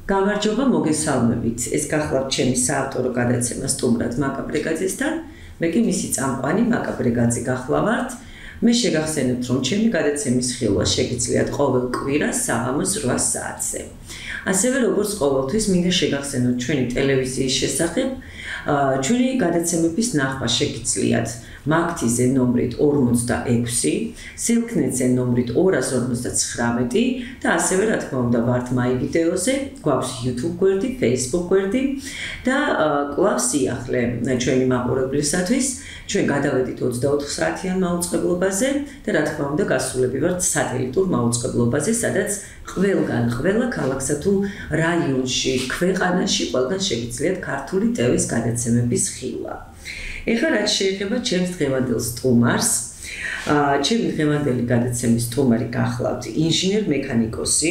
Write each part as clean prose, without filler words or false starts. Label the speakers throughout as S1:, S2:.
S1: გამარჯობა, მოგესალმებით. ეს გახლავთ ჩემი საავტორო გადაცემა სტუმრად მაკა ბრეგაძესთან. მე კი მისი წამყვანი მაკა ბრეგაძე გახლავართ. მე შეგახსენებთ, რომ ჩემი გადაცემის ხილვა შეგიძლიათ ყოველ კვირას საღამოს 8 საათზე. ასევე როგორც ყოველთვის მინდა შეგახსენოთ ჩვენი ტელევიზიის შესახებ. ჩვენი გადაცემების ნახვა შეგიძლიათ მაგთიზე ნომრით 46, სილქნეტზე ნომრით 259 და ასევე რა თქმა უნდა ვართ მაი ვიდეოზე, გვაქვს YouTube გვერდი, Facebook გვერდი და კვლავ სიახლე ჩვენი მაყურებლისათვის. ჩვენ გადავედით 24 საათიან მაუწყებლობაზე და რა თქმა უნდა გასულები ვართ სატელიტურ მაუწყებლობაზე, სადაც ყველგან, ყველა ქალაქსა თუ რაიონში, ქვეყანაში ყველგან შეგიძლიათ ქართული ტევის გადაცემების ხილვა. ეხლა რაც შეეხება ჩემს დღევანდელ სტუმარს, ჩემი დღევანდელი გადაცემის სტუმარი გახლავთ ინჟინერ-მექანიკოსი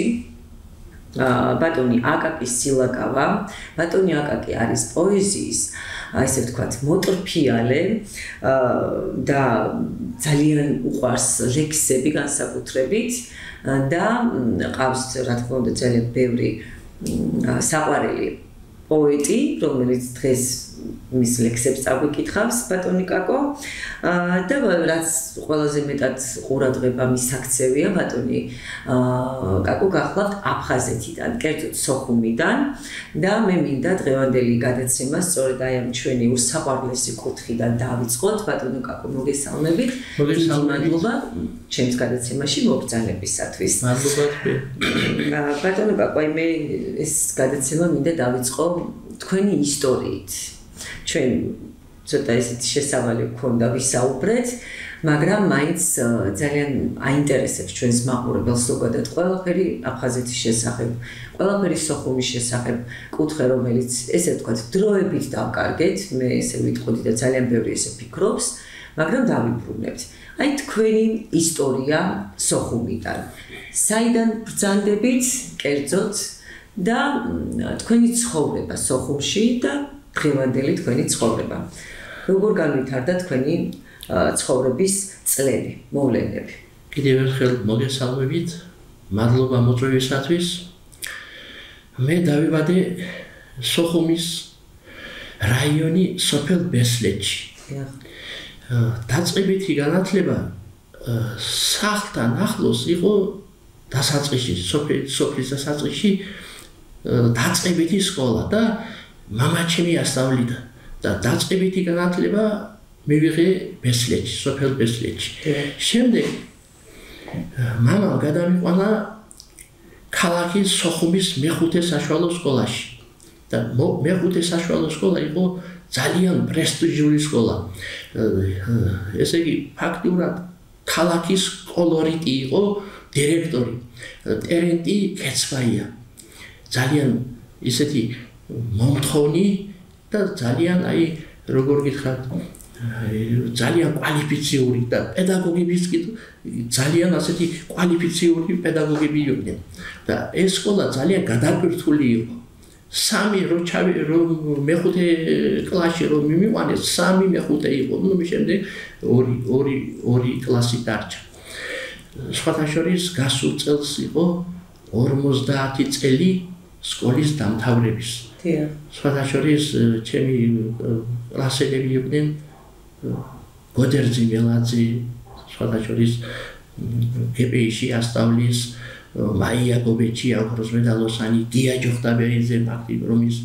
S1: ბატონი აკაკი სილაკავა. ბატონი აკაკი არის პოეზიის, ესე ვთქვათ, მოტრფიალე და ძალიან უყვარს ლექსები განსაკუთრებით და ყავს რა თქმა უნდა ძალიან ბევრი საყვარელი პოეტი, რომელიც დღეს მის ლექსებს წაგვიკითხავს ბატონი კაკო და რაც ყველაზე მეტად ყურადღება მისაქცევია ბატონი კაკო გახლავთ აფხაზეთიდან, კერძოდ სოხუმიდან და მე მინდა დღევანდელი გადაცემა სწორედ აი ამ ჩვენი უსაყვარლესი კუთხიდან დავიწყოთ. ბატონო კაკო, მოგესალმებით. მადლობა ჩემს გადაცემაში მობრძანებისათვის.
S2: მადლობა თქვენ.
S1: ბატონო კაკო, აი მე ეს გადაცემა მინდა დავიწყო თქვენი ისტორიით. ჩვენ ცოტა ესეთი შესავალი გვქონდა ვისაუბრეთ, მაგრამ მაინც ძალიან აინტერესებს ჩვენს მაყურებელს ზოგადად ყველაფერი აფხაზეთის შესახებ, ყველაფერი სოხუმის შესახებ კუთხე, რომელიც ესე ვთქვათ, დროებით დავკარგეთ, მე ესე ვიტყოდი და ძალიან ბევრი ესე ფიქრობს, მაგრამ დავიბრუნებთ. აი თქვენი ისტორია სოხუმიდან. საიდან ბრძანდებით, კერძოდ და თქვენი ცხოვრება სოხუმში და დღევანდელი თქვენი ცხოვრება. როგორ განვითარდა თქვენი ცხოვრების წლები, მოვლენები?
S2: კიდევ ერთხელ მოგესალმებით. მადლობა მოწვევისათვის. მე დავიბადე სოხუმის რაიონი სოფელ ბესლეთში. დაწყებითი განათლება სახლთან ახლოს იყო დასაწყისში, სოფლის დასაწყისში დაწყებითი სკოლა და მამაჩემი ასწავლიდა და დაწყებითი განათლება მივიღე ბესლეთში, სოფელ ბესლეთში. შემდეგ მამამ გადამიყვანა ქალაქის სოხუმის მეხუთე საშუალო სკოლაში და მეხუთე საშუალო სკოლა იყო ძალიან პრესტიჟული სკოლა. ესე იგი, ფაქტიურად ქალაქის კოლორიტი იყო დირექტორი ტერენტი კეცბაია. ძალიან ისეთი მომთხოვნი და ძალიან აი როგორ გითხრათ ძალიან კვალიფიციური და პედაგოგების ძალიან ასეთი კვალიფიციური პედაგოგები იყვნენ და ეს სკოლა ძალიან გადაკვირთული იყო. მეხუთე კლასში რომ მიმიყვანეს, 3 მეხუთე იყო, ნუ შემდეგ ორი კლასი დარჩა. სხვათა შორის გასულ წელს იყო 50 წელი სკოლის დამთავრების. სხვათა შორის ჩემი კლასელები იყვნენ გოდერძი მელაძე, სხვათა შორის გპ-ში ასწავლის მაია გობეჩი, ოქროს მედალოსანი, გია ჯოხტაბერიძე, ფაქტი რომ ის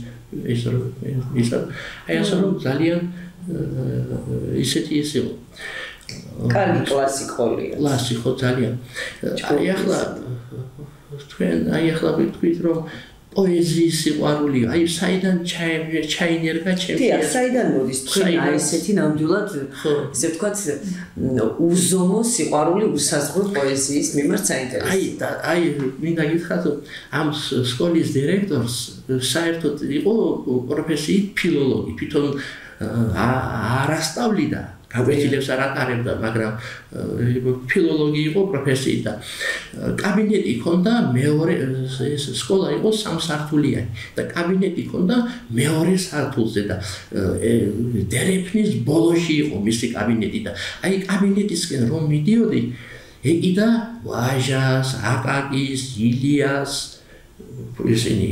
S2: აი ასე რომ ძალიან ისეთი ის იყო.
S1: კარგი კლასი ყოლია.
S2: კლასი ხო ძალიან. აი ახლა თქვენ აი ახლა ვიტყვით რომ პოეზიის სიყვარული, აი საიდან ჩაინერგა ჩემს.
S1: დიახ, საიდან მოდის თქვენ აი ესეთი ნამდვილად ესე ვთქვათ უზომო სიყვარული უსაზღვრო პოეზიის მიმართ საინტერესო.
S2: აი მინდა გითხრათ რომ ამ სკოლის დირექტორს საერთოდ იყო პროფესიით ფილოლოგი, თვითონ არ ასწავლიდა. გაგვეცილებს არ ატარებდა, მაგრამ ფილოლოგი იყო პროფესიით და კაბინეტი ჰქონდა მეორე ეს სკოლა იყო 3 სართულიანი და კაბინეტი ჰქონდა მეორე სართულზე და დერეფნის ბოლოში იყო მისი კაბინეტი და აი კაბინეტისკენ რომ მიდიოდი ეკიდა ვაჟას, აკაკის, ილიას ისინი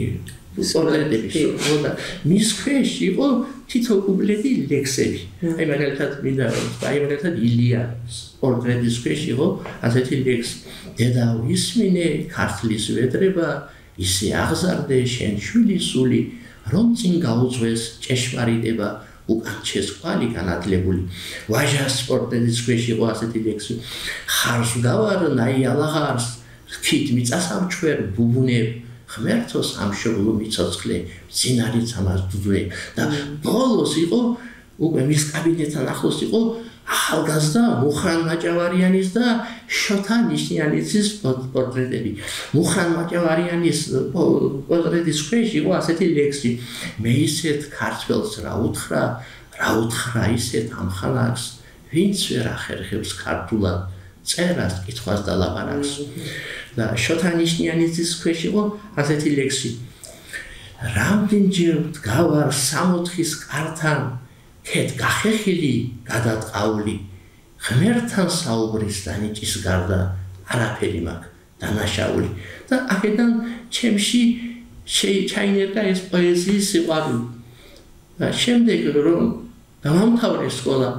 S2: პორტრეტები და მის ქვეშ იყო თითო კუპლეტი ლექსები. აი მაგალითად მინდა აი მაგალითად ილია პორტრეტის ქვეშ იყო ასეთი ლექსი. დედაო ისმინე ქართლის ვედრება ისე აღზარდე შენ შვილის სული რომ წინ გაუძვეს ჭეშმარიტება უკან შესკვალი განადლებული. ვაჟას პორტრეტის ქვეშ იყო ასეთი ლექსი. ხარს გავარ ნაიალაღარს რქით მიწასამჩვერ ბუბუნებ ღმერთოს ამშობლო მიცოცხლე წინარიც ამას დუდვე და ბოლოს იყო უკვე მის კაბინეტთან ახლოს იყო ახალგაზრდა მუხრან მაჭავარიანის და შოთა ნიშნიანიძის პორტრეტები. მუხრან მაჭავარიანის პორტრეტის ქვეშ იყო ასეთი ლექსი. მე ისეთ ქართველს რა უთხრა ისეთ ამხანაგს ვინც ვერ ახერხებს ქართულად წერას კითხვას და ლაპარაკს. და შოთა ნიშნიანიძის ქვეშ იყო ასეთი ლექსი. რამდენჯერ ვდგავარ 64-ის კართან ქეთ გახეხილი გადატყაული ღმერთთან საუბრის დანიჭის გარდა არაფერი მაქვს დანაშაული და აქედან ჩემში ჩაინერგა ეს პოეზიის სიყვარული და შემდეგ რომ დავამთავრე სკოლა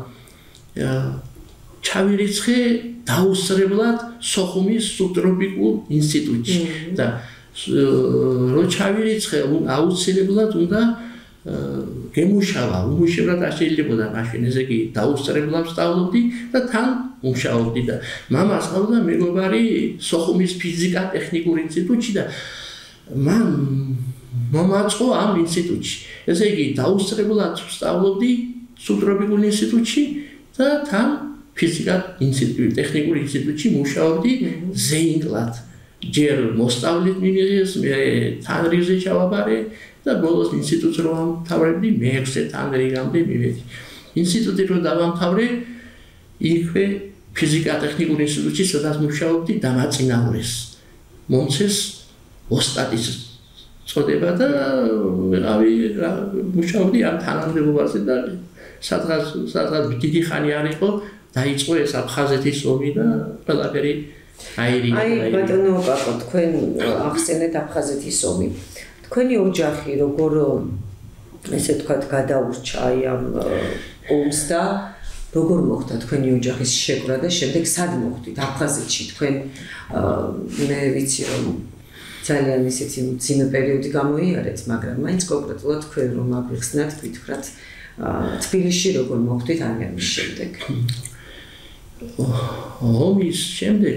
S2: ჩავირიცხე დაუსწრებლად სოხუმის სუბტროპიკულ ინსტიტუტში და რო ჩავირიცხე აუცილებლად უნდა გემუშავა, უმუშევრად არ შეიძლებოდა მაშინ ესე იგი დაუსწრებლად ვსწავლობდი და თან მუშაობდი და მამა სწავლობდა მეგობარი სოხუმის ფიზიკა-ტექნიკურ ინსტიტუტში და მან მომაწყო ამ ინსტიტუტში. ესე იგი დაუსწრებლად ვსწავლობდი სუბტროპიკულ ინსტიტუტში და თან ფიზიკა-ინსტიტუტში, ტექნიკურ ინსტიტუტში მუშაობდი ზეინკლად. ჯერ მოსწავლით მიმიღეს, მე თანრიგზე ჩავაბარე და ბოლოს ინსტიტუტს რო ამთავრებდი, მე-6 თანრიგამდე მივედი. ინსტიტუტი რო დავამთავრე, იქვე ფიზიკა-ტექნიკურ ინსტიტუტში, სადაც მუშაობდი, დამაწინაურეს. მომცეს ოსტატის წოდება და ვეღავი მუშაობდი ამ თანამდებობაზე და სადღაც დიდი ხანი არ იყო, დაიწყო ეს აფხაზეთის ომი და ყველაფერი
S1: აი ბატონო კაკო, თქვენ ახსენეთ აფხაზეთის ომი. თქვენი ოჯახი როგორ ესე ვთქვათ გადაურჩა აი ამ ომს და როგორ მოხდა თქვენი ოჯახის შეკრა და შემდეგ სად მოხვდით აფხაზეთში? თქვენ მე ვიცი რომ ძალიან ისეთი მძიმე პერიოდი გამოიარეთ, მაგრამ მაინც კონკრეტულად თქვენ რომ აგვიხსნათ, გითხრათ თბილისში როგორ მოხვდით ამის შემდეგ?
S2: ომის შემდეგ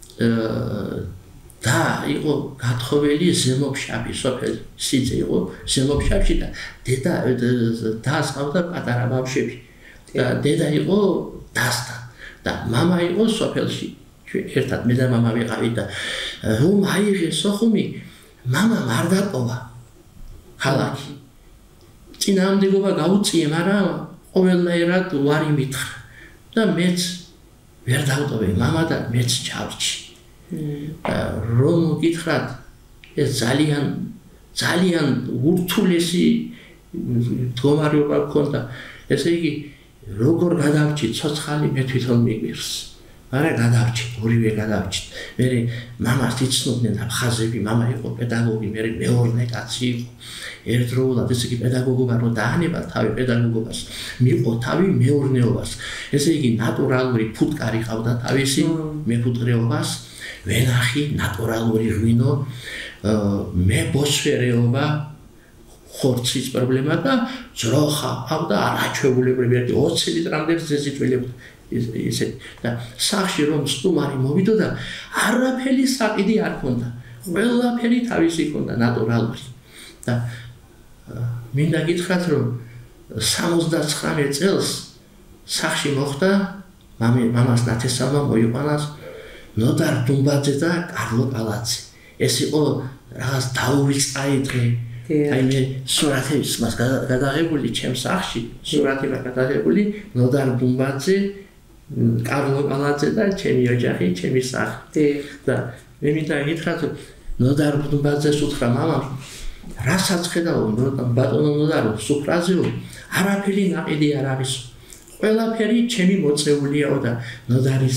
S2: და იყო გათხოვილი ზემოფშავი, სოფელ სიძე იყო ზემოფშავში და დედა დაასყავდა პატარა ბავშვები და დედა იყო დასთან და მამა იყო სოფელში. ერთად მე და მამა ვიყავით და რომ აიღეს სოხუმი, მამამ არ დატოვა ქალაქი. წინააღმდეგობა გაუწიე, მაგრამ ყოველნაირად ვარი მითხრა და მეც ვერ დავტოვე, მამა და მეც ჩავრჩი. რომ გითხრათ ეს ძალიან ურთულესი მდგომარეობა გქონდა. ესე იგი როგორ გადავრჩით ცოცხალი მე თვითონ მიგვირს. მაგრამ გადავრჩით, ორივე გადავრჩით. მე მამას იცნობდნენ აფხაზები, მამა იყო პედაგოგი, მე მეორნე კაცი იყო. ერთდროულად ესე იგი პედაგოგობა რო დაანება თავი პედაგოგობას, მიყო თავი მეორნეობას. ესე იგი ნატურალური ფუტკარი ყავდა თავისი მეფუტკრეობას. ვენახი, ნატურალური ღვინო, მე ბოსფერეობა, ხორცის პრობლემა და ძროხა ყავდა არაჩვეულებრივი 20 ლიტრამდე ზეზი წვილებდა ისე და სახში რომ სტუმარი მოვიდოდა, არაფერი საყიდი არ ქონდა. ყველაფერი თავისი ქონდა ნატურალური. და მინდა გითხრათ რომ 79 წელს სახში მოხდა მამას ნათესავმა მოიყვანას ნოდარ დუმბაძე და კარლო პალაცი. ეს იყო რაღაც დაუვიწყაი დღე. აი მე სურათებს მას გადაღებული ჩემს სახში, სურათი მაქვს გადაღებული ნოდარ დუმბაძე, კარლო პალაცი და ჩემი ოჯახი, ჩემი სახლი. და მე მინდა გითხრათ ნოდარ დუმბაძეს უთხრა მამამ, რასაც ხედავ ბატონო ნოდარო სუფრაზეო, არაფერი ნაყიდი არ არის. ყველაფერი ჩემი მოწეულიაო და ნოდარის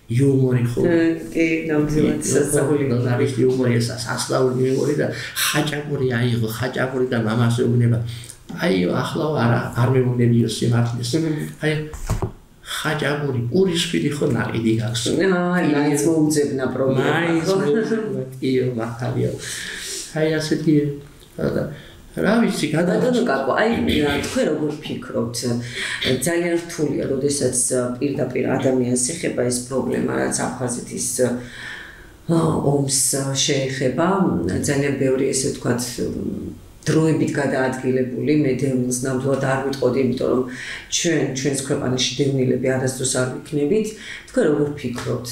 S2: იუმორი ხო
S1: კი ნამდვილად სასწაული
S2: არის იუმორი სასწაული იუმორი და ხაჭაპური აიღო ხაჭაპური და მამას ეუბნება აი ახლა არ მეუბნებიო სიმართლეს აი ხაჭაპური პურის შვილი ხო ნაყიდი გაქვს
S1: მაინც მოუძებნა პრობლემა
S2: მაინც მოუძებნა იო მართალია აი ასეთი რა ვიცი
S1: გადაგაკაკო აი თქვენ როგორ ფიქრობთ ძალიან რთულია როდესაც პირდაპირ ადამიანს ეხება ეს პრობლემა რაც აფხაზეთის ომს შეეხება ძალიან ბევრი ესე ვთქვათ დროებით გადაადგილებული მე დევნილს ნამდვილად არ ვიტყოდი იმიტომ რომ ჩვენს ქვეყანაში დევნილები არასდროს არ ვიქნებით თქვენ როგორ ფიქრობთ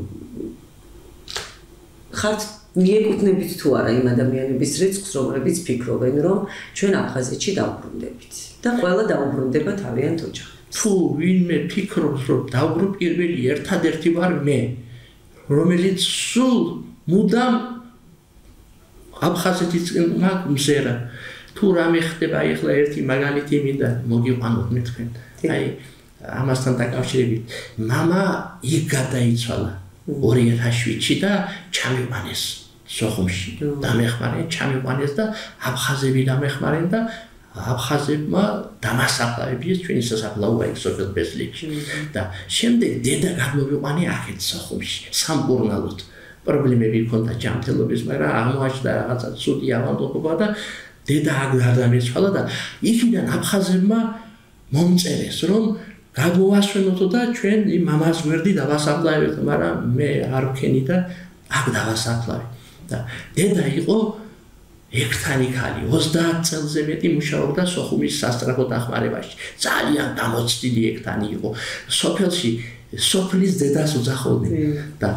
S1: ხართ მიეკუთვნებით თუ არა იმ ადამიანების რიცხვს რომლებიც ფიქრობენ რომ ჩვენ აფხაზეთში დავბრუნდებით და ყველა დაუბრუნდება თავიანთ ოჯახებს
S2: თუ ვინმე ფიქრობს რომ დავბრუნ პირველი ერთადერთი ვარ მე რომელიც სულ მუდამ აფხაზეთის მზერა თუ რამე ხდება ეხლა ერთი მაგალითი მინდა მოგიყვანოთ მე თქვენ აი ამასთან დაკავშირებით მამა იქ გადაიცვალა 2007-ში და ჩამიყვანეს სოხუმში დამეხმარენ ჩამიყვანეს და აფხაზები დამეხმარენ და აფხაზებმა დამასაფლავებიეს ჩვენი სასაფლაოა იქ სოფელ ბესლიქში და შემდეგ დედა გამოვიყვანე აქეთ სოხუმში სამკურნალოდ პრობლემები ჰქონდა ჯანმრთელობის მაგრამ აღმოაჩნდა რაღაცა ცუდი ავადმყოფობა და დედა აქ გადამეცვალა და იქიდან აფხაზებმა მომწერეს რომ გადმოვასვენოთ და ჩვენ იმ მამას გვერდი დავასაფლავებთ მაგრამ მე არ ვქენი და აქ დავასაფლავე და დედა იყო ერთანი ქალი 30 წელზე მეტი მუშაობდა სოხუმის სასწრაფო დახმარებაში ძალიან გამოცდილი ერთანი იყო სოფელში სოფლის დედას უძახოდნენ და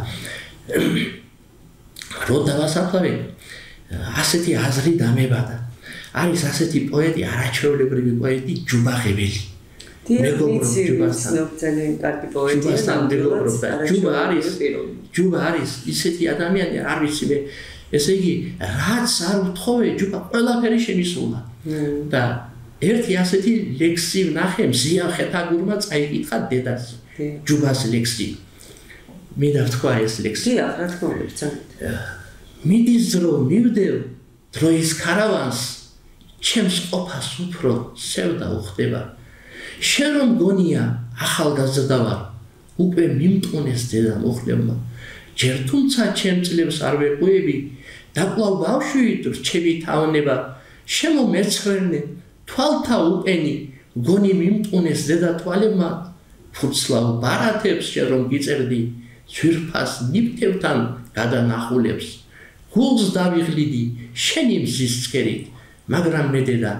S2: რო დავასაფლავე ასეთი აზრი დამებადა არის ასეთი პოეტი არაჩვეულებრივი პოეტი ჯუბახებელი
S1: მეგობრობ ჯუბასთან ძალიან კარგი პოეტია ნამდვილად
S2: ჯუბა არის ისეთი ადამიანი არ ვიცი მე ესე იგი რაც არ ვთხოვე ჯუბა ყველაფერი შემისულა და ერთი ასეთი ლექსი ვნახე მზიან ხეთაგურმა წაიკითხა დედას ჯუბას ლექსი მინდა ვთქვა ეს ლექსი
S1: რა თქმა უნდა
S2: მიდის დრო მივდევ დროის ქარავანს ჩემს ყოფას უფრო სევდა უხდება შენ რომ გონია ახალგაზრდა ვარ უკვე მიმტყუნეს დედა მოხლებმა ჯერ თუმცა ჩემ წლებს არ ვეყვები და კვლავ ბავშვით რჩები თავნება შემომეცხრენე თვალთა უყენი გონი მიმტყუნეს დედა თვალებმა ფურცლავ ბარათებს შენ რომ გიწერდი ძვირფას ნიფთებთან გადანახულებს გულს დავიღლიდი შენი მზის ცქერით მაგრამ მე დედა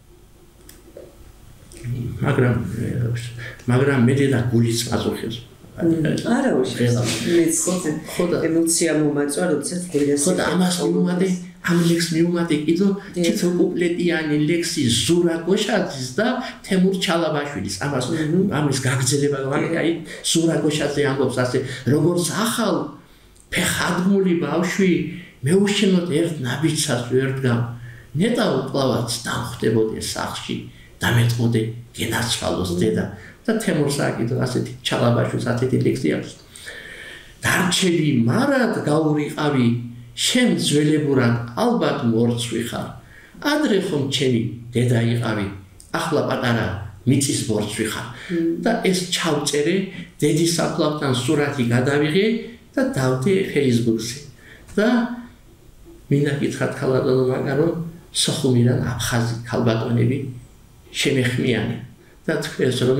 S2: მაგრამ მე დედა გულიც მაწუხებს
S1: არა უშეშ ხოდა ემოცია მომაწვა როდესაც დედას
S2: ხოდა ამას მიუმატე ამ ლექს მიუმატე კიდო თითო კუპლეტიანი ლექსი ზურა გოშაძის და თემურ ჩალაბაშვილის ამის გაგრძელება ვაკეთე აი ზურა გოშაძე ამბობს ასე როგორც ახალ ფეხადმული ბავშვი მეუშინოთ ერთ ნაბიჯსაც ვერდგამ ნეტა უკლავაც დამხვდებოდეს სახლში დამეწყოდე გენაცვალოს დედა და თემურს აკითხა ასეთი ჩალაბაშვილს ასეთი ლექსი აქვს დარჩები მარად გაურიყავი შენ ძველებურად ალბათ მორცვი ხარ ადრე ხომ ჩემი დედა იყავი ახლა პატარა მიწის ბორცვი ხარ და ეს ჩავწერე დედის საფლავთან სურათი გადავიღე და დავდე Facebook-ზე და მინდა გითხრათ ქალბატონო მაგარ რომ სოხუმიდან აფხაზი ქალბატონები შემეხმიანე და თქვენს რომ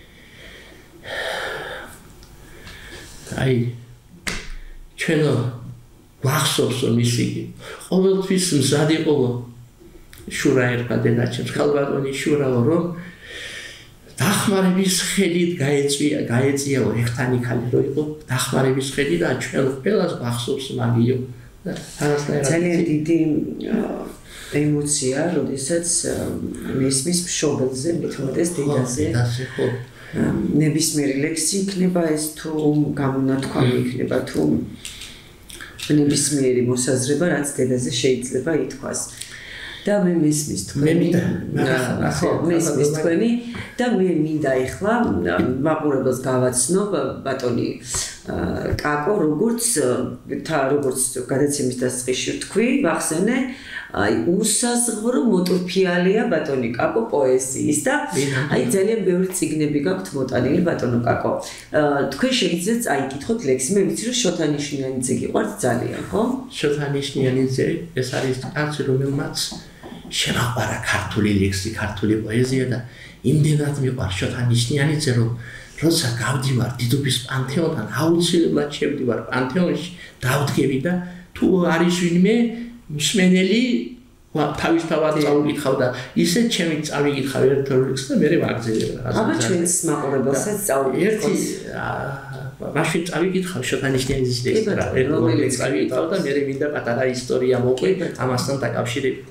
S2: აი ჩვენო ვახსოვს რომ ისე ყოველთვის მზად იყო შურა ერქვა დედაჩემს ქალბატონი შურაო რომ დახმარების ხედით გაეწიაო ერთანი ქალი რო იყო დახმარების ხედით და ჩვენ ყველას ვახსოვს მაგიო
S1: ძალიან დიდი ემოცია როდესაც მისმის მშობელზე მithumetes დედაზე ნებისმიერი ლექსი იქნება ეს თუ გამონათქვამი იქნება თუ ნებისმიერი მოსაზრება რაც დედაზე შეიძლება ითქვას და მე მისმის თქვენი მისმის თქვენი და მე მინდა ეხლა მაყურებელს გავაცნობ ბატონი კაკო როგორც გადაცემის დასაწყისში ვთქვი ვახსენე აი უსაზღვრო მოტრფიალია ბატონი კაკო პოეზიის და აი ძალიან ბევრი წიგნები გაქვთ მოტანილი ბატონო კაკო თქვენ შეიძლება წაიკითხოთ ლექსი მე ვიცი რომ შოთანიშნიანიძე გიყვართ ძალიან ხო
S2: შოთანიშნიანიძე ეს არის კაცი რომელმაც შემაყვარა ქართული ლექსი ქართული პოეზია და იმდენად მიყვარს შოთანიშნიანიძე რომ როცა გავდივარ დიდუბის პანთეონთან აუცილებლად შევდივარ პანთეონში დავდგები და თუ არის ვინმე მსმენელი თავისთავად წავიკითხავ და ისე ჩემი წავიკითხავ ერთ-ერთ ლექსს და მე ვაგზელებდა
S1: აბა ჩვენს მაყურებელსაც წავიკითხოთ
S2: მაშინ წავიკითხავ შოთანიშნიანიძის ლექსს რა ერთ-ერთ ლექსს წავიკითხავ და მე მინდა პატარა ისტორია მოყვე ამასთან დაკავშირებით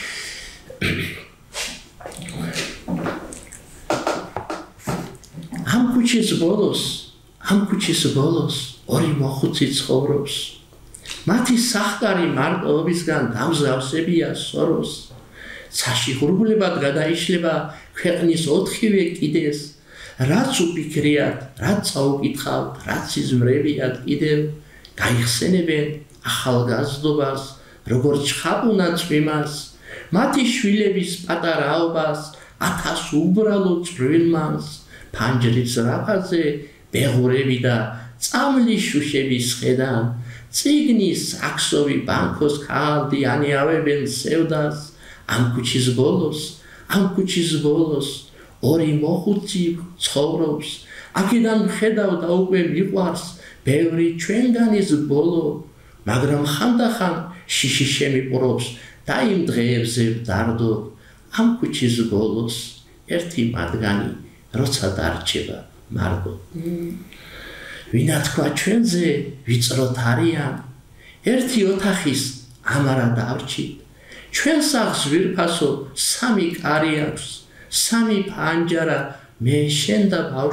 S2: ამ ქუჩის ბოლოს ორი მოხუცი ცხოვრობს მათი სახკარი მარტოობისგან დამზავსებია სოროს ცაში ღრუბლებად გადაიშლება ქვეყნის ოთხივე კიდეს რაც უფიქრიათ რაც წაუკითხავთ რაც იზმრებიათ კიდევ გაიხსენებენ ახალგაზრდობას როგორც ჩხაპუნა წვიმას მათი შვილების პატარაობას 1000 უბრალო წვრილმანს ფანჯრის რაფაზე ბეღურები და წამლის შუშების ხედან წიგნის აქსოვი ბანკოს ქალდი ანიავებენ სევდას ამ ქუჩის ბოლოს ორი მოხუცი ცხოვრობს აქედან ხედავ და უკვე მიყვარს ბევრი ჩვენგანის ბოლო მაგრამ ხანდახან შიში შემიპრობს და იმ დღეებზე ვდარდო ამ ქუჩის ბოლოს ერთი მათგანი როცა დარჩება მარგო ვინა თქვა ჩვენზე ვიწროთ არიან ერთი ოთახის ამარა დავრჩით ჩვენ სახლს ვირფასო 3 კარი აქვს 3 ფანჯარა მე შენ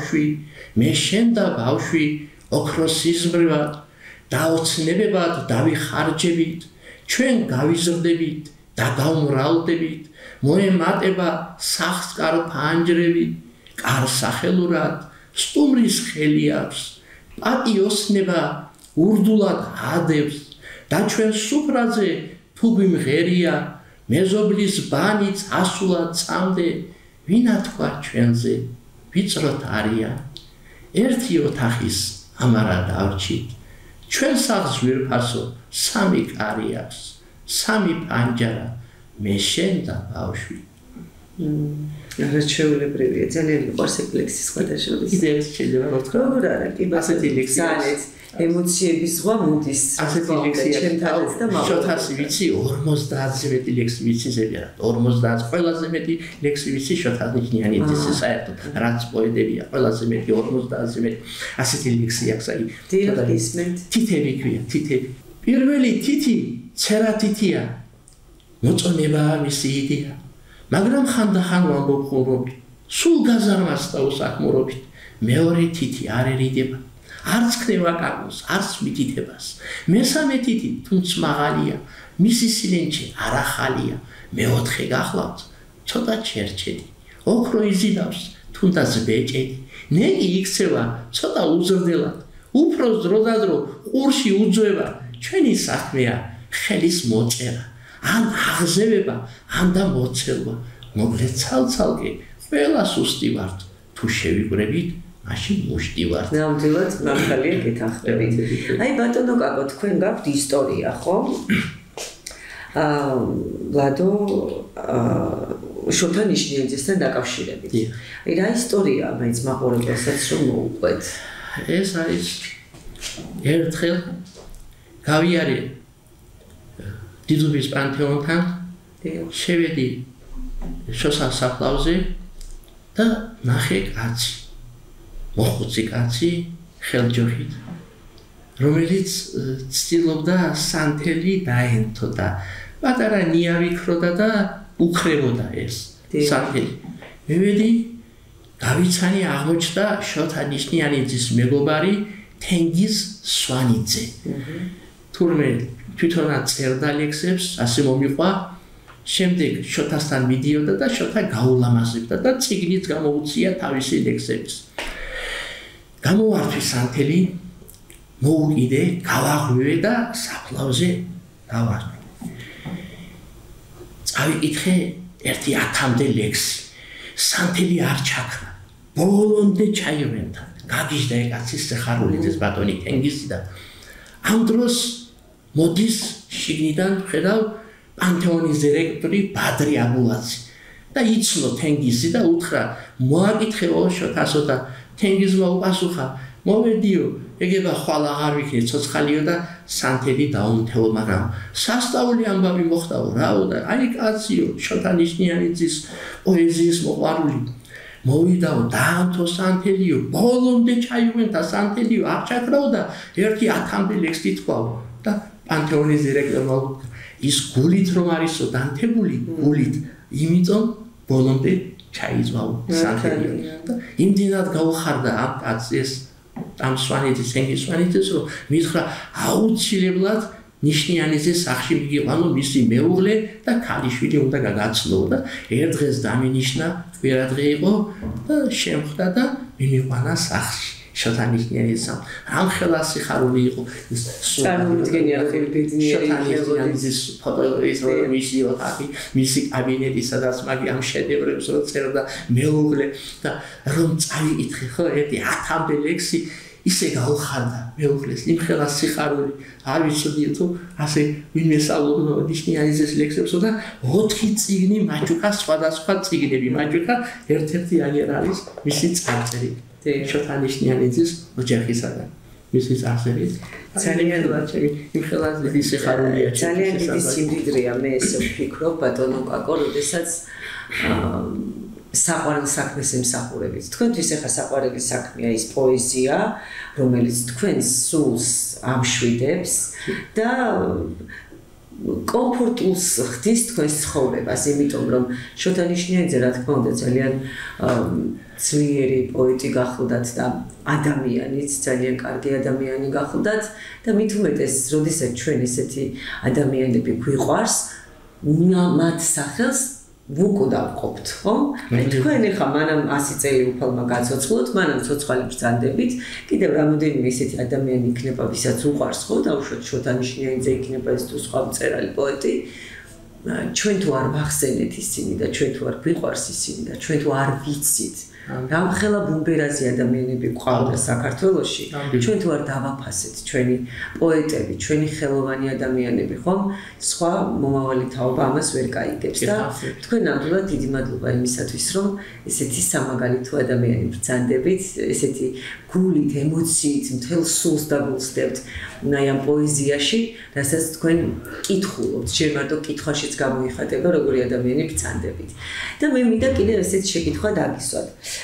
S2: და ბავშვი ოქროს იზმრებად დაოცნებებად დავიხარჯებით ჩვენ გავიზრდებით და გავმრავლდებით მოემატება სახლს კარ ფანჯრები კარ სახელურად სტუმრის ხელი აქვს პატიოსნება ურდულად ადევს და ჩვენ სუფრაზე თუ გვიმღერია მეზობლის ბანიც ასულად წამდე ვინა თქვა ჩვენზე ვიწროთ არიან ერთი ოთახის ამარა დავრჩით ჩვენ სახლს ვირფასო 3 კარი აქვს 3 პანჯარა მე შენ და ბავშვი
S1: არაჩვეულებრივია ძალიან მიყვარს ეგ ლექსი სხვადასხვა
S2: კიდევ შეიძლება ვთქვა
S1: როგორ არა კი ასეთი ლექსი არის ემოციების ზღვა მოდის
S2: ასეთი ლექსი ჩემთანაც და შოთას ვიცი 50-ზე მეტი ლექსი ვიცი ზებია 50 ყველაზე მეტი ლექსი ვიცი შოთანიშნიანიძის საერთოდ რაც პოეტებია ყველაზე მეტი 50-ზე მეტი ასეთი ლექსი აქვს აი თითები ქვია თითები პირველი თითი ცერა თითია მოწონება მისი იდეა მაგრამ ხანდახან ვამბობ ხოლმე სულ გაზარმას და უსაქმურობით მეორე თითი არერიდება არც ქნება კაკოს არც მითითებას მესამე თითი თუნც მაღალია მისი სილენჩი არ ახალია მეოთხე გახლავთ ცოტა ჩერჩედი ოქრო იზიდავს თუნდაც ბეჭედი ნეგი იქცევა ცოტა უზრდელად უფრო დროდადრო ყურში უძვება ჩვენი საქმეა ხელის მოწერა ან აღზევება ან და მოცელვა მოკლედ ცალცალკე ყველა სუსტი ვართ თუ შევიგვრებით მაშინ მუშტი ვართ
S1: ნამდვილად მართალია გეთანხმებით აი ბატონო კაკო თქვენ გაქვთ ისტორია ხო ლადო შოთანიშნიანიძესთან დაკავშირებით აი რა ისტორია მაინც მაყურებელსაც რომ მოუყვეთ
S2: ეს არის ერთხელ გავიარე დიდუბის პანთეონთან შევედი შოსას საფლავზე და ნახე კაცი მოხუცი კაცი ხელჯოხით რომელიც ცდილობდა სანთელი დაენთო და პატარა ნიავი ქროდა და უხრებოდა ეს სანთელი მივედი გავიცანი აღმოჩნდა შოთანიშნიანიძის მეგობარი თენგიზ სვანიძე თურმე თვითონაც წერდა ლექსებს ასე მომიყვა შემდეგ შოთასთან მიდიოდა და შოთა გაულამაზებდა და წიგნით გამოუწია თავისი ლექსების. გამოვართვის სანთელი, მოუყიდე, გავაღვივე და საფლავზე დავარქვი. წავიკითხე ერთი 10-მდე ლექსი. სანთელი არ ჩაქრა. ბოლომდე ჩაივენთა. გაგიჟდა ეკაცის სიხარულიძეს ბატონი თენგიზი და ამ დროს მოდის შიგნიდან ხედავ პანთეონის დირექტორი ბადრი აბულაძე და იცნო თენგიზი და უთხრა მოაკითხეო შოთასო და თენგიზმა უპასუხა მოვედიო ეგება ხვალ აღარ ვიქნე ცოცხალიო და სანთელი დაუნთეო მაგრამ სასწაული ამბავი მოხდაო რაო და აი კაციო შოთა ნიშნიანიძის პოეზიის მოყვარული მოვიდაო დაანთო სანთელიო ბოლომდე ჩაივენთა სანთელიო არ ჩაქრაო და ერთი 10-მდე ლექსი თქვაო და პანთეონის დირექტორმა ის გულით რომ არისო დანთებული გულით იმიტომ ბოლომდე ჩაიძვაო სანთელიო და იმდენად გაუხარდა ამ კაცს ამ სვანეთის ენგის სვანეთის რომ მითხრა აუცილებლად ნიშნიანიძის სახში მიგიყვანო მისი მეუღლე და ქალიშვილი უნდა გაგაცნო და ერთ დღეს დამინიშნა კვირადღე იყო და შემხვდა და მიმიყვანა სახში შოთა ნიშნიანიძესთან ამ ხელა სიხარული იყო ის
S1: წარმოუდგენია ბედნიერი
S2: შოთა ნიშნიანიძის ფოტოების რომ მისი ოთახი მისი კაბინეტი სადაც მაგი ამ შედევრებს რო წერდა მეუღლე და რომ წავიკითხე ხო ერთი 10-მდე ლექსი ისე გაუხარდა მეუღლეს იმ ხელა სიხარული არ ვიცოდი თუ ასე ვინმე სწავლობდა ნიშნიანიძის ლექსებსო და 4 წიგნი მაჯუკა სხვადასხვა წიგნები მაჯუკა ერთ-ერთი აგერ არის მისი წარწერი შოთა ნიშნიანიძის ოჯახისაგან მისი წარწერი ძალიან ლაჩები იმ ხელა სიხარულია
S1: ძალიან დიდი სიმდიდრეა მე ესე ვფიქრობ ბატონო კაკო როდესაც საყვარელ საქმეს ემსახურებით. თქვენთვის ახლა საყვარელი საქმეა ის პოეზია, რომელიც თქვენს სულს ამშვიდებს და კომფორტულს ხდის თქვენს ცხოვრებას, იმიტომ რომ შოთა ნიშნიანიძე რა თქმა უნდა ძალიან ძლიერი პოეტი გახლდათ და ადამიანიც ძალიან კარგი ადამიანი გახლდათ და მით უმეტეს, როდესაც ჩვენ ესეთი ადამიანები გვიყვარს, მათ სახელს ვუკუდავყოფთ, ხო? თქვენ ახლა მანამ 100 წელი უფალმა გაცოცხლოთ, მანამ ცოცხალი ბრძანდებით, კიდევ რამოდენიმე ისეთი ადამიანი იქნება, ვისაც უყვარს, ხო? დაუშვათ შოთა ნიშნიანიძე იქნება ეს თუ სხვა მწერალი პოეტი. ჩვენ თუ არ ვახსენეთ ისინი და ჩვენ თუ არ გვიყვარს ისინი და ჩვენ თუ არ ვიცით, რამხელა ბუმბერაზი ადამიანები გვყავდა საქართველოში, ჩვენ თუ არ დავაფასეთ ჩვენი პოეტები, ჩვენი ხელოვანი ადამიანები, ხომ? სხვა მომავალი თაობა ამას ვერ გაიგებს და თქვენ ნამდვილად დიდი მადლობა იმისათვის, რომ ესეთი სამაგალითო ადამიანი ბრძანდებით, ესეთი გულით, ემოციით, მთელ სულს დაგულსდებთ აი ამ პოეზიაში, რასაც თქვენ კითხულობთ, ჯერ მარტო კითხვაშიც გამოიხატება, როგორი ადამიანი ბრძანდებით. და მე მინდა კიდევ ესეთ შეკითხვა დაგისვათ.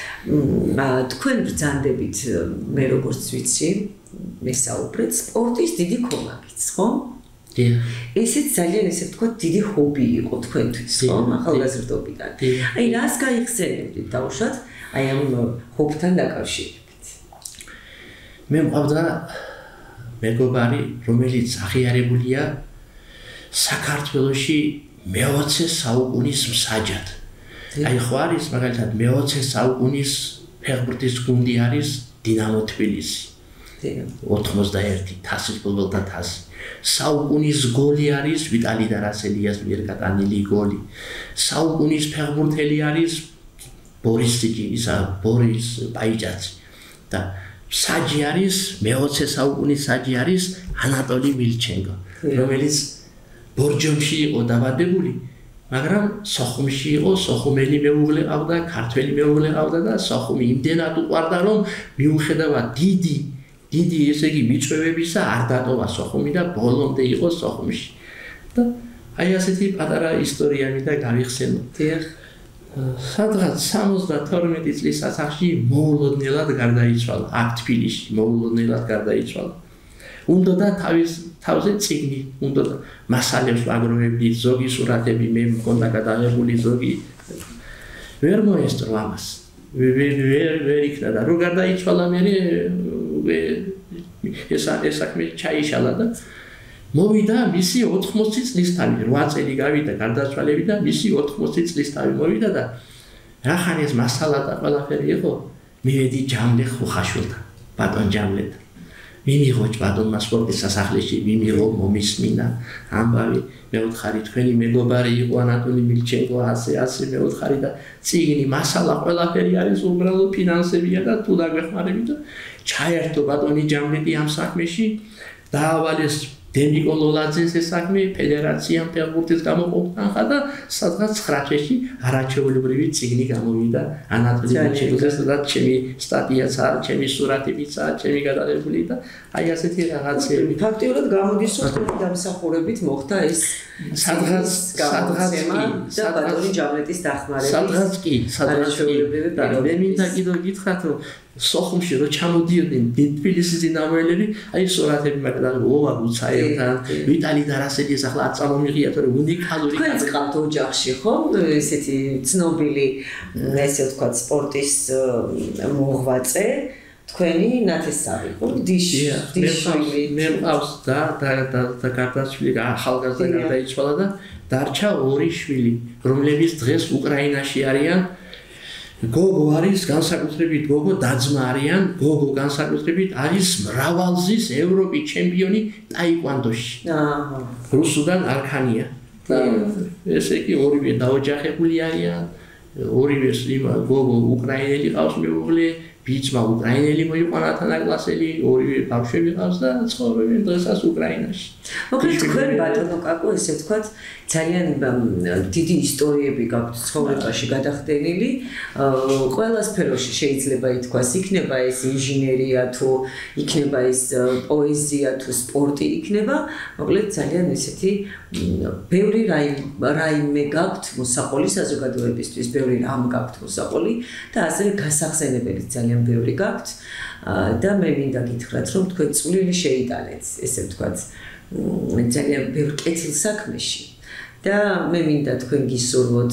S1: თქვენ ბრძანდებით, მე როგორც ვიცი, მესაუბრეთ სპორტის დიდი ქომაგიც, ხო? ესეც ძალიან ესე ვთქვათ, დიდი ჰობი იყო თქვენთვის, ხო? ახალგაზრდობიდან. აი რას გაიხსენებდით დაუშვათ, აი ამ ჰობთან დაკავშირებით?
S2: მე მყავდა მეგობარი, რომელიც აღიარებულია საქართველოში მე-20 საუკუნის მსაჯად. აი ხო არის მაგალითად მე-20 საუკუნის ფეხბურთის გუნდი არის დინამო თბილისი. 91 თასის ფუტბოლთა თასი. საუკუნის გოლი არის ვიტალი დარასელიას მიერ გატანილი გოლი. საუკუნის ფეხბურთელი არის ბორის ბაიჯაძე. და საჯი არის მე-20 საუკუნის საჯი არის ანატოლი მილჩენკო, რომელიც ბორჯომში იყო დაბადებული, მაგრამ სოხუმში იყო, სოხუმელი მეუღლე ყავდა, ქართველი მეუღლე ყავდა და სოხუმი იმდენად უყვარდა, რომ მიუხედავად დიდი ესე იგი მიწვევებისა არ დატოვა სოხუმი და ბოლომდე იყო სოხუმში. და აი ასეთი პატარა ისტორია მინდა გავიხსენო. სადღაც 72 წლის ასაკში მოულოდნელად გარდაიცვალა, აქ თბილისში მოულოდნელად გარდაიცვალა. უნდა და თავზე წიგნი, უნდა და მასალებს ვაგროვებდი, ზოგი სურათები მე მქონდა გადაღებული, ზოგი ვერ მოესწრო ამას. ვერ იქნა და რო გარდაიცვალა მე ეს საქმე ჩაიშალა და მოვიდა მისი 80 წლის თავი, 8 წელი გავიდა გარდაცვალებიდან, მისი 80 წლის თავი მოვიდა და რახან ეს მასალა და ყველაფერი იყო, მივედი ჯამლე ხუხაშვილთან, ბატონ ჯამლეთან. მიმიღო ბატონმა სპორტის სასახლეში, მიმიღო მომისმინა ამბავი, მეუთხარი თქვენი მეგობარი იყო ანატოლი მილჩენკო, ასე მეუთხარი და წიგნი, მასალა ყველაფერი არის უბრალოდ ფინანსებია და თუ დაგვეხმარებით, ჩაერთო ბატონი ჯამლეტი ამ საქმეში, დაავალეს დემიკო ლოლაძეს ეს საქმე ფედერაციამ ფეხბურთის გამოყოფნახა და სადღაც 9 თვეში არაჩვეულებრივი წიგნი გამოვიდა ანატოლი მილჩენკოზე, სადაც ჩემი სტატიაცაა, ჩემი სურათებიცაა, ჩემი გადაღებული და აი ასეთი რაღაცები.
S1: ფაქტიურად გამოდის, რომ დამსახურებით მოხდა ეს სადღაც და ბატონი ჯამლეტის დახმარებით.
S2: სადღაც კი. მე მინდა კიდევ გითხრათ, რომ სოხუმში რო ჩამოდიოდნენ თბილისის დინამოელები, აი სურათები მაგდაღი ოვა გუცაევთან, ვიტალი დარასელიეს ახლა არ წამომიღია, თორე უნიკალური.
S1: თქვენც ყავთ ოჯახში, ხო? ესეთი ცნობილი, ესე ვთქვათ, სპორტის მოღვაწე, თქვენი ნათესავი, ხო? დიშვილი.
S2: მე მყავს და გარდაცვლილი ახალგაზრდა გარდაიცვალა და დარჩა 2 შვილი, რომლებიც დღეს უკრაინაში არიან. გოგო არის განსაკუთრებით გოგო დაძმა არიან, გოგო განსაკუთრებით არის მრავალზის ევროპის ჩემპიონი ტაიკვანდოში. რუსუდან არქანია. ესე იგი ორივე დაოჯახებული არიან, ორივე გოგო უკრაინელი ყავს მეუღლე, ბიჭმა უკრაინელი მოიყვანა თანაკლასელი, ორივე ბავშვები ყავს და ცხოვრობენ დღესაც უკრაინაში.
S1: მოკლედ თქვენ ბატონო კაკო, ესე ვთქვათ, ძალიან დიდი ისტორიები გაქვთ ცხოვრებაში გადახდენილი, ყველა სფეროში შეიძლება ითქვას, იქნება ეს ინჟინერია თუ იქნება ეს პოეზია თუ სპორტი იქნება, მოკლედ ძალიან ესეთი ბევრი რაიმე გაქვთ მოსაყოლი საზოგადოებისთვის, ბევრი რამ გაქვთ მოსაყოლი და ასევე გასახსენებელი ძალიან ბევრი გაქვთ და მე მინდა გითხრათ, რომ თქვენ წვლილი შეიტანეთ, ესე ვთქვათ, ძალიან ბევრ კეთილ საქმეში. და მე მინდა თქვენ გისურვოთ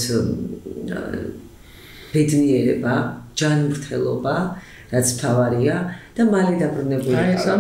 S1: ბედნიერება, ჯანმრთელობა, რაც მთავარია და მალე დაბრუნებული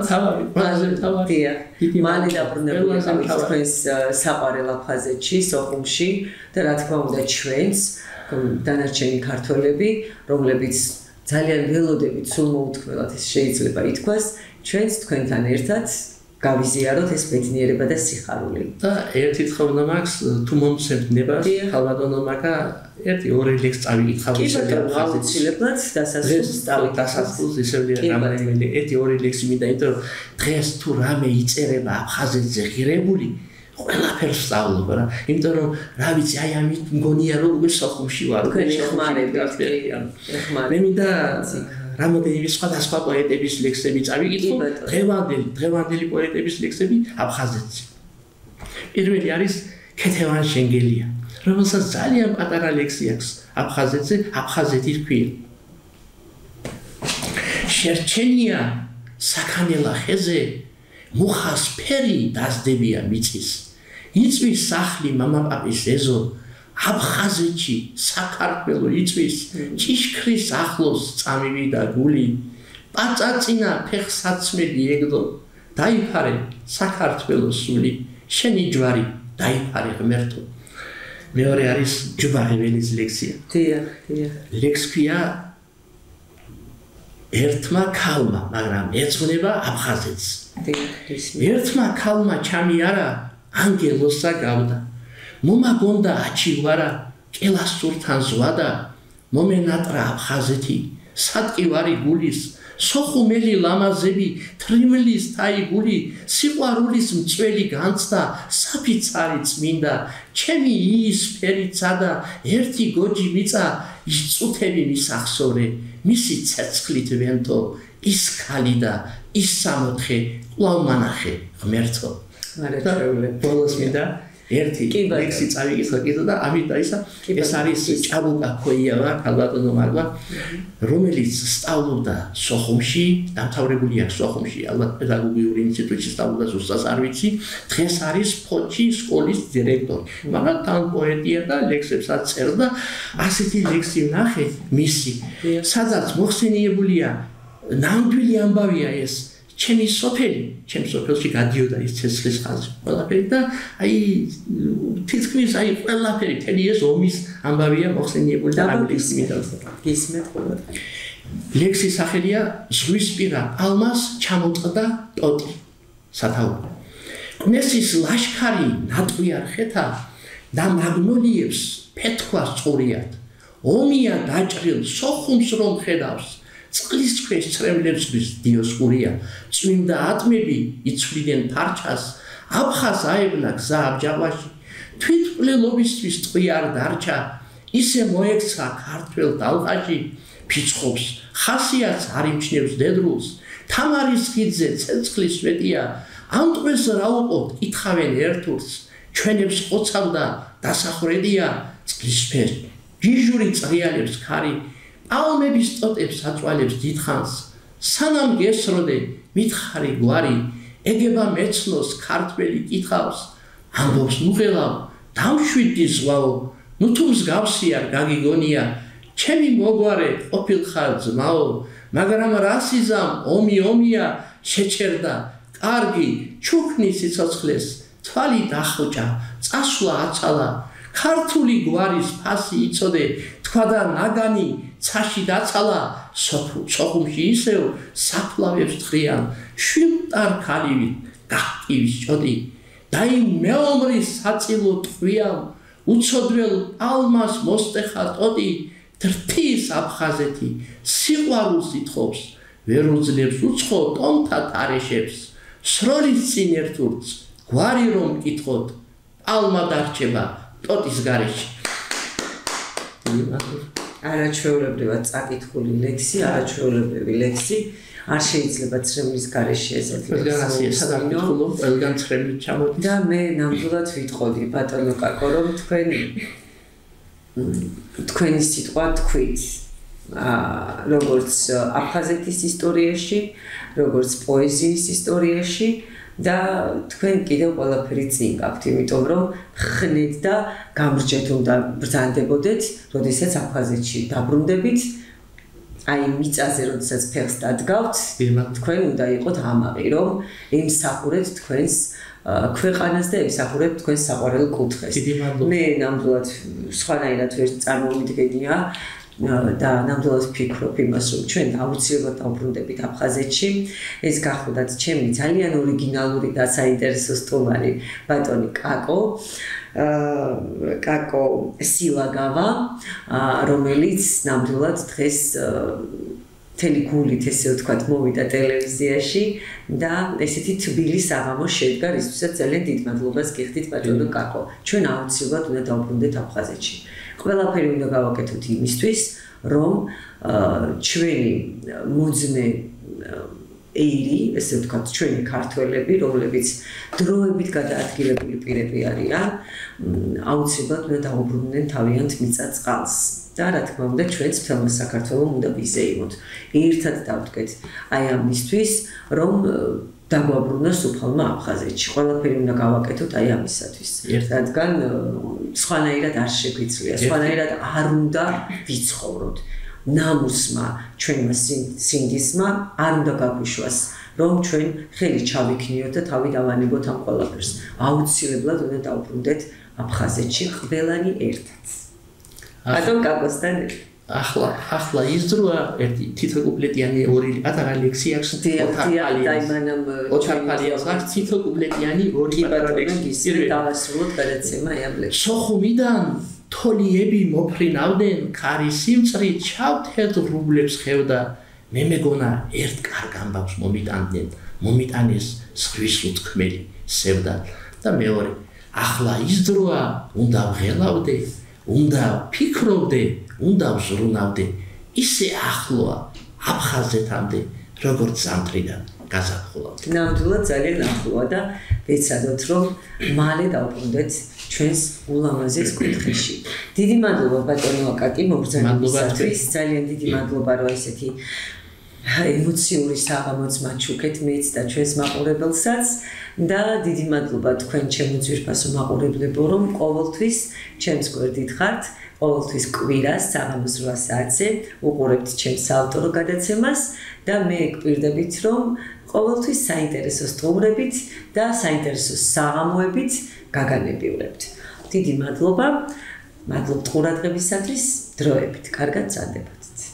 S1: მალე დაბრუნებული თქვენს საყვარელ აფხაზეთში, სოხუმში და რა თქმა უნდა ჩვენს დანარჩენი ქართველები, რომლებიც ძალიან ველოდებით სულ მოუთქმელად ეს შეიძლება ითქვას, ჩვენს თქვენთან ერთად გავიზიაროთ ეს ბედნიერება და სიხარული.
S2: და ერთი თხოვნა მაქვს, თუ მომცემთ ნებას, ხალბატონო მაგა, 1-2 ლექს წავიკითხავ ისევ
S1: აუცილებლად
S2: დასასრულს ისევ რამე 1-2 ლექსი მინდა, იმიტომ რომ დღეს თუ რამე იწერება აფხაზეთზე ღირებული, ყველაფერს სწავლობ რა. იმიტომ რომ რა ვიცი, აი ამით მგონია რომ უკვე სოხუმში ვარ,
S1: უკვე ეხმარებით.
S2: მე მინდა რამოდენიმე სხვადასხვა პოეტების ლექსები წავიკითხო, დღევანდელი პოეტების ლექსები აფხაზეთზე. პირველი არის ქეთევან შენგელია, რომელსაც ძალიან პატარა ლექსი აქვს აფხაზეთზე, აფხაზეთის ქვია. შერჩენია საქანელა ხეზე, მუხას ფერი დასდებია მიწის. იწვის სახლი მამაპაპის ეზო, აფხაზეთში საქართველო იწვის, ჭიშქრის ახლოს წამივიდა გული, პაწაწინა ფეხსაცმელი ეგდო, დაიფარე საქართველოს სული, შენი ჯვარი დაიფარე ღმერთო. მეორე არის ჯუბაღეველის ლექსია. ლექსი ქვია ერთმა ქალმა, მაგრამ ეძღვნება აფხაზეთს. ერთმა ქალმა ჩამი არა ანგელოსა გავდა. მომაგონდა აჩივარა, კელასურთან ზვადა, მომენატრა აფხაზეთი, სატკივარი გულის, სოხუმელი ლამაზები, თრიმლის თაიგული, სიყვარულის მწველი განცდა, საფიცარი წმინდა, ჩემი ის ფერიცა და ერთი გოჯი მიწა, ის წუთები მისახსოვრე, მისი ცეცხლით ვენთო, ის ქალი და ის სამოთხე, კვლავ მანახე ღმერთო. ბოლოს მინდა ერთი ლექსი წავიკითხო კიდე და ამით დაისა, ეს არის ჭაბუკა ქოიავა, ქალბატონო მარგვა, რომელიც სწავლობდა სოხუმში, დამთავრებული აქვს სოხუმში, ალბათ პედაგოგიური ინსტიტუტში სწავლობდა, ზუსტად არ ვიცი, დღეს არის ფოთში სკოლის დირექტორი, მაგრამ თან პოეტია და ლექსებსაც წერდა, ასეთი ლექსი ვნახე მისი, სადაც მოხსენიებულია, ნამდვილი ამბავია ეს, ჩემი სოფელში გადიოდა ის ცეცხლის ხაზი ყველაფერი და აი თითქმის აი ყველაფერი მთელი ეს ომის ამბავია მოხსენიებული და ამბის
S1: გისმენთ ყველა
S2: ლექსის სახელია ზღვისპირა პალმას ჩამოწყდა ტოტი სათაური კნესის ლაშქარი ნატყვიარ ხეთა და მაგნოლიებს ფეთქვა სწორიად ომია დაჭრილ სოხუმს რომ ხედავს წყლის ქვეშ წრემლებსთვის დიოსკურია წმინდა ატმები იცვლიდნენ ფარჩას აფხას აებნა გზა აბჯავაში თვითმკვლელობისთვის ტყვიარ დარჩა ისე მოექცა ქართველ დალღაში ფიცხობს ხასიათს არ იმჩნევს დედრულს თამარის ხიდზე ცეცხლის სვეტია ამ ტყვეს რა უყოთ კითხავენ ერთურს ჩვენებს ყოცავდა დასახრედია წყლისფერ ჯიჟური წრიალებს ქარი პალმების ტოტებს აწვალებს დიდხანს სანამ გესროდე მითხარი გვარი ეგება მეცნოს ქართველი კითხავს ამბობს ნუღელავ დამშვიდი ზვაო ნუ თუ მსგავსია გაგიგონია ჩემი მოგვარე ყოფილხარ ძმაო მაგრამ რასიზამ ომია შეჩერდა კარგი ჩუქნი სიცოცხლეს თვალი დახოჭა წასვლა აცალა ქართული გვარის ფასი იცოდე თქვა და ნაგანი ცაში დაცალა სოხუმში ისევ საფლავებს თხრიან შვილტარ ქალივით გახტივის ჭოდი და იმ მეომრის საწილო ტყვიამ უცოდველ პალმას მოსტეხა ტოტი დრთის აფხაზეთი სიყვარულს ითხოვს ვერ უძლებს უცხო ტომთა თარეშებს სროლის წინ ერთურს გვარი რომ კითხოთ პალმა დარჩება ტოტის გარეშე
S1: არაჩვეულებრივად წაკითხული ლექსი, არაჩვეულებრივი ლექსი, არ შეიძლება ცრემლის გარეშე ესეთი
S2: ლექსი სადამხოლო ყველგან ცრემლი ჩამოდის
S1: და მე ნამდვილად ვიტყოდი ბატონო კაკო რომ თქვენი სიტყვა თქვით როგორც აფხაზეთის ისტორიაში, როგორც პოეზიის ისტორიაში და თქვენ კიდევ ყველაფერი წინ გაქვთ, იმიტომ რომ ხნით და გამრჯეთ უნდა ბრძანდებოდეთ, როდესაც აფხაზეთში დაბრუნდებით, აი მიწაზე როდესაც ფეხს დადგავთ, თქვენ უნდა იყოთ ამაყი, რომ ემსახურეთ თქვენს ქვეყანას და ემსახურეთ თქვენს საყვარელ კუთხეს. მე ნამდვილად სხვანაირად ვერ წარმოვიდგენია და ნამდვილად ვფიქრობ იმას, რომ ჩვენ აუცილებლად დავბრუნდებით აფხაზეთში. ეს გახლდათ ჩემი ძალიან ორიგინალური და საინტერესო სტუმარი ბატონი კაკო სილაგავა, რომელიც ნამდვილად დღეს მთელი გულით, ესე ვთქვათ, მოვიდა ტელევიზიაში და ესეთი თბილი საღამო შედგა, რისთვისაც ძალიან დიდ მადლობას გიხდით ბატონო კაკო. ჩვენ აუცილებლად უნდა დავბრუნდეთ აფხაზეთში. ყველაფერი უნდა გავაკეთოთ იმისთვის, რომ ჩვენი მოძმე ეირი, ესე ვთქვათ, ჩვენი ქართველები, რომლებიც დროებით გადაადგილებული პირები არიან, აუცილებლად უნდა დაუბრუნდნენ თავიანთ მიწა-წყალს. და რა თქმა უნდა, ჩვენც მთელმა საქართველომ უნდა ვიზეიმოთ. ერთად დავდგეთ აი ამისთვის, რომ დაგვაბრუნოს უფალმა აფხაზეთში. ყველაფერი უნდა გავაკეთოთ აი ამისათვის. რადგან სხვანაირად არ შეგვიძლია, სხვანაირად არ უნდა ვიცხოვროთ. ნამუსმა, ჩვენმა სინდისმა არ უნდა გაგვიშვას, რომ ჩვენ ხელი ჩავიქნიოთ და თავი დავანებოთ ამ ყველაფერს. აუცილებლად უნდა დავბრუნდეთ აფხაზეთში ყველანი ერთად. ბატონ კაკოსთან
S2: ახლა ის დროა ერთი თითო კუპლეტიანი ორი პატარა ლექსი აქვს ოთარფალიას აქვს თითო კუპლეტიანი ორი პატარა ლექსი
S1: დავასრულოთ გადაცემა ამ ლექსს
S2: სოხუმიდან თოლიები მოფრინავდნენ ქარი სიმწრით ჩავთელთ რუბლებს ხევდა მე მეგონა ერთ კარგ ამბავს მომიტანეს ზღვის უთქმელი სევდა და მეორე ახლა ის დროა უნდა ვღელავდე უნდა ფიქრობდე, უნდა ვზრუნავდე, ისე ახლოა აფხაზეთამდე, როგორც ზამთრიდან გაზაფხულამდე.
S1: ნამდვილად ძალიან ახლოა და ვეცადოთ, რომ მალე დავბრუნდეთ ჩვენს ულამაზეს კუთხეში. დიდი მადლობა ბატონო აკაკი მოგზაურობისათვის, ძალიან დიდი მადლობა, რომ ესეთი ემოციური საღამოც მაჩუქეთ მეც და ჩვენს მაყურებელსაც და დიდი მადლობა თქვენ ჩემო ძვირფასო მაყურებლებო, რომ ყოველთვის ჩემს გვერდით ხართ, ყოველთვის კვირას საღამოს 8 საათზე უყურებთ ჩემს ავტორო გადაცემას და მე გვპირდებით, რომ ყოველთვის საინტერესო სტუმრებით და საინტერესო საღამოებით გაგანებიურებთ. დიდი მადლობა. მადლობთ ყურადღებისათვის, დროებით. კარგად წარდებოდეთ.